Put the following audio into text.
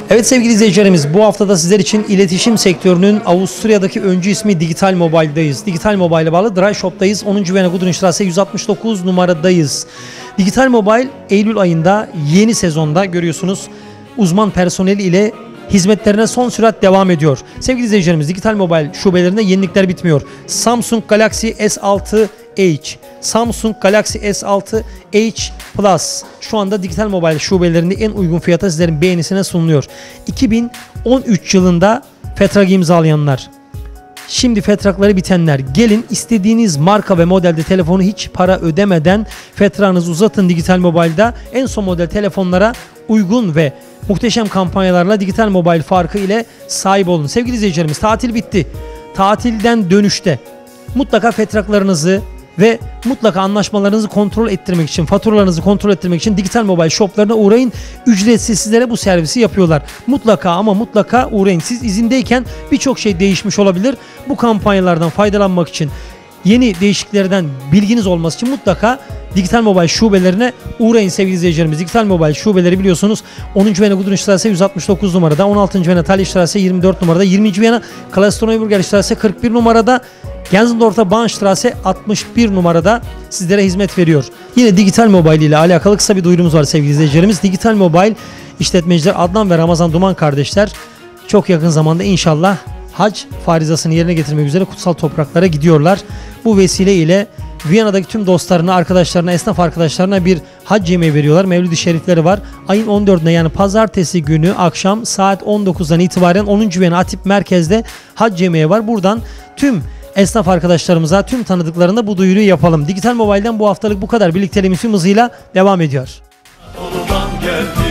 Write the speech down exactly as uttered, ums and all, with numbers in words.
Evet sevgili izleyicilerimiz, bu haftada sizler için iletişim sektörünün Avusturya'daki öncü ismi Digital Mobile'dayız. Digital Mobile'e bağlı Dry Shop'tayız. onuncu Viyana Gudrunstrasse yüz altmış dokuz numaradayız. Digital Mobile Eylül ayında yeni sezonda görüyorsunuz uzman personeli ile hizmetlerine son sürat devam ediyor. Sevgili izleyicilerimiz, Digital Mobile şubelerinde yenilikler bitmiyor. Samsung Galaxy S altı H, Samsung Galaxy S altı H Plus şu anda Digital Mobile şubelerinde en uygun fiyata sizlerin beğenisine sunuluyor. iki bin on üç yılında fetrak imzalayanlar, şimdi fetrakları bitenler, gelin istediğiniz marka ve modelde telefonu hiç para ödemeden fetrağınızı uzatın. Digital Mobile'da en son model telefonlara uygun ve muhteşem kampanyalarla Digital Mobile farkı ile sahip olun. Sevgili izleyicilerimiz, tatil bitti. Tatilden dönüşte mutlaka fetraklarınızı ve mutlaka anlaşmalarınızı kontrol ettirmek için, faturalarınızı kontrol ettirmek için Digital Mobile shoplarına uğrayın. Ücretsiz sizlere bu servisi yapıyorlar. Mutlaka ama mutlaka uğrayın. Siz izindeyken birçok şey değişmiş olabilir. Bu kampanyalardan faydalanmak için, yeni değişikliklerden bilginiz olması için mutlaka Digital Mobile şubelerine uğrayın sevgili izleyicilerimiz. Digital Mobile şubeleri biliyorsunuz onuncu Viyana Gudrunstrasse yüz altmış dokuz numarada, on altıncı Viyana Thalysstrasse yirmi dört numarada, yirminci Viyana Kalastonoyburgerstrasse kırk bir numarada, Gensendorf'ta Bahnstrasse altmış bir numarada sizlere hizmet veriyor. Yine Digital Mobile ile alakalı kısa bir duyurumuz var sevgili izleyicilerimiz. Digital Mobile işletmeciler Adnan ve Ramazan Duman kardeşler çok yakın zamanda inşallah hac farizasını yerine getirmek üzere kutsal topraklara gidiyorlar. Bu vesile ile Viyana'daki tüm dostlarına, arkadaşlarına, esnaf arkadaşlarına bir hac yemeği veriyorlar. Mevlid-i Şerifleri var. Ayın on dördünde yani pazartesi günü akşam saat on dokuzdan itibaren onuncu Viyana Atip Merkez'de hac yemeği var. Buradan tüm esnaf arkadaşlarımıza, tüm tanıdıklarına bu duyuruyu yapalım. Digital Mobile'den bu haftalık bu kadar. Birlikteliğimiz tüm hızıyla devam ediyor.